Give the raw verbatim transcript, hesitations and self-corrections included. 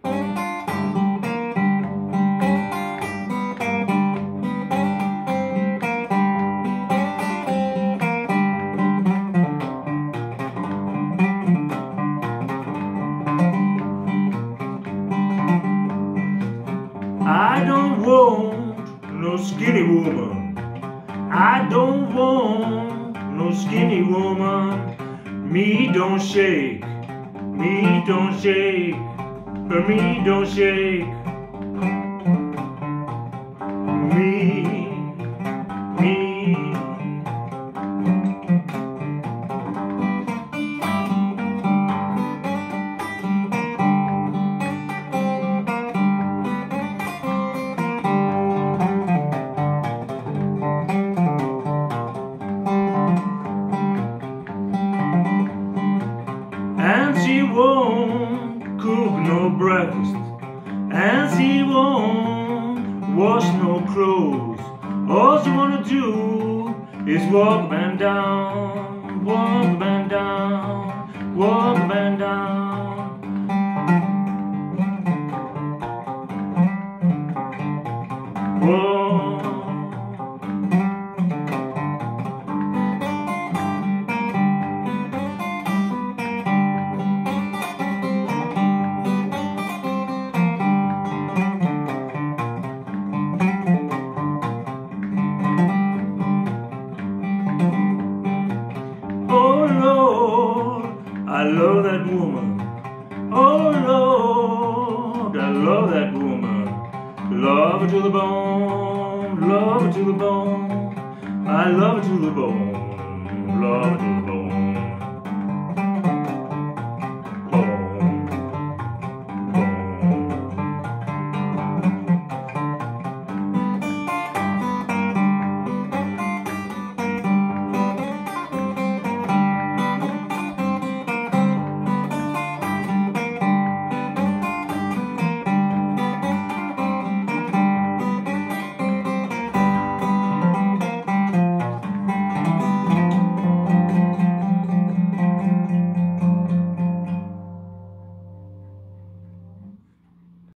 I don't want no skinny woman. I don't want no skinny woman. Me don't shake, me don't shake, for me don't shake. Me, me. And she won't cook no breakfast, and she won't wash no clothes. All she wanna do is walk man down, walk man down, walk man down. Whoa. Oh Lord, I love that woman. Oh Lord, I love that woman. Love her to the bone, love her to the bone. I love her to the bone, love her to the bone.